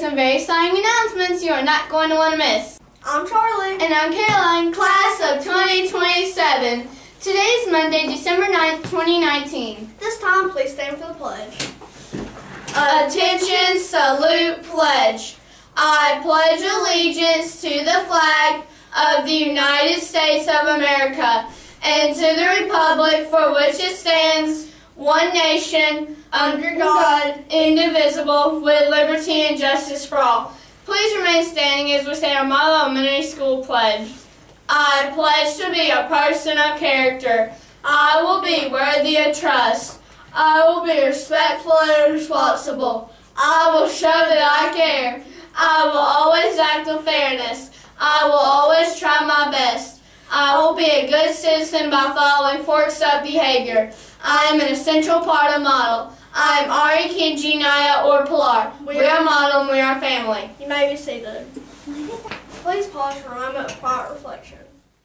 some very exciting announcements you are not going to want to miss. I'm Charlie. And I'm Caroline, class of 2027. Today is Monday, December 9th, 2019. This time, please stand for the pledge. Attention, salute, pledge. I pledge allegiance to the flag of the United States of America and to the republic for which it stands, one nation, under God, indivisible, with liberty and justice for all. Please remain standing as we say our Model Elementary School pledge. I pledge to be a person of character. I will be worthy of trust. I will be respectful and responsible. I will show that I care. I will always act with fairness. I will always try my best. I will be a good citizen by following forks of behavior. I am an essential part of Model. I am Ari, Kenji, Naya, or Pilar. We are Model and we are family. You may be seated. Please pause for a moment of quiet reflection.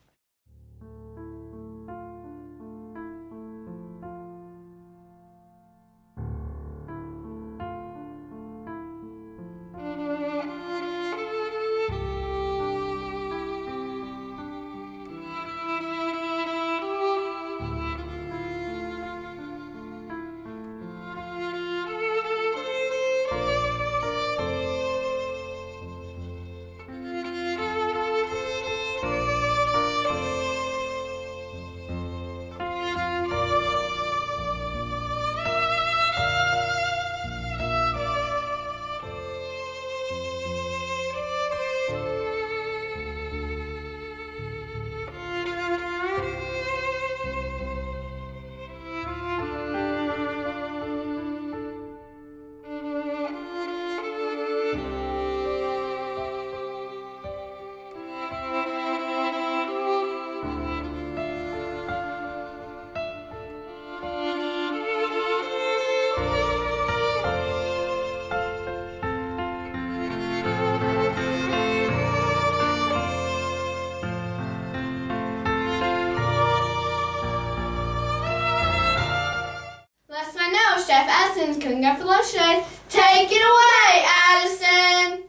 Chef Addison's cooking up for lunch today. Take it away, Addison!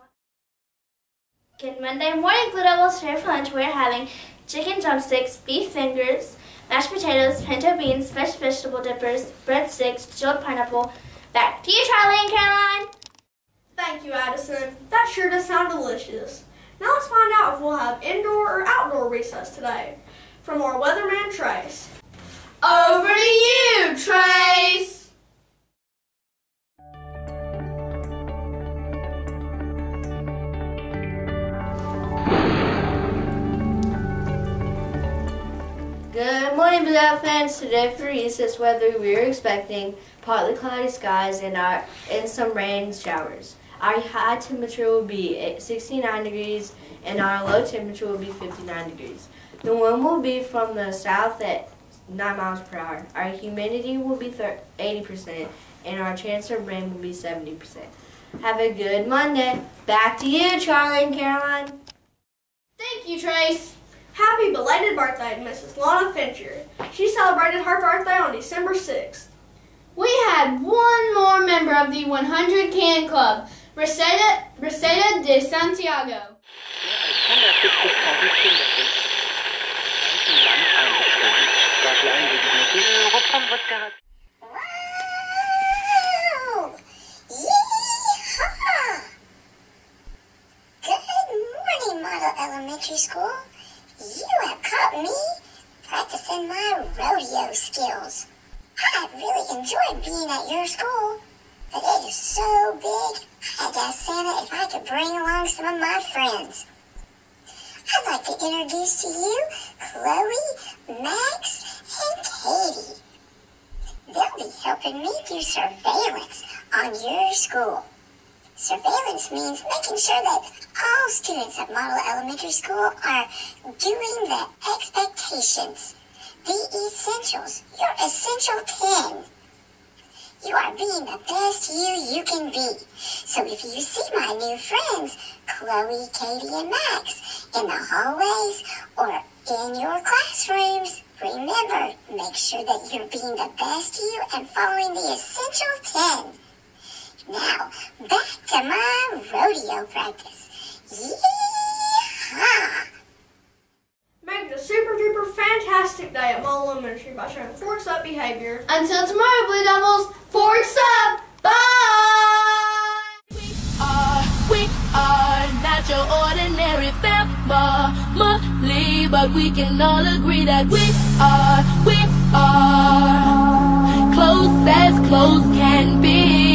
Good Monday morning, Blue Devils. Here for lunch, we're having chicken drumsticks, beef fingers, mashed potatoes, pinto beans, fresh vegetable dippers, breadsticks, chilled pineapple. Back to you, Charlie and Caroline. Thank you, Addison. That sure does sound delicious. Now let's find out if we'll have indoor or outdoor recess today. From our weatherman, Trace. Over to you, Trace! Good morning, Blue Devil fans. Today for recess weather, we are expecting partly cloudy skies and some rain showers. Our high temperature will be 69 degrees and our low temperature will be 59 degrees. The wind will be from the south at 9 miles per hour. Our humidity will be 80% and our chance of rain will be 70%. Have a good Monday. Back to you, Charlie and Caroline. Thank you, Trace. Happy belated birthday to Mrs. Lana Fincher. She celebrated her birthday on December 6th. We had one more member of the 100 Can Club, Reseda de Santiago. Wow! Yee-haw! Good morning, Model Elementary School. You have caught me practicing my rodeo skills. I really enjoyed being at your school, but it is so big, I had to ask Santa if I could bring along some of my friends. I'd like to introduce to you Chloe, Max, and Katie. They'll be helping me do surveillance on your school. Surveillance means making sure that all students at Model Elementary School are doing the expectations, the essentials, your essential 10. You are being the best you can be. So if you see my new friends, Chloe, Katie, and Max, in the hallways or in your classrooms, remember, make sure that you're being the best you and following the essential 10. Now, back to my rodeo practice. Yee-haw! Make it a super duper fantastic day at Mull Elementary by showing Forks Up behavior. Until tomorrow, Blue Devils, forks up! Bye! We are not your ordinary family, but we can all agree that we are close as close can be.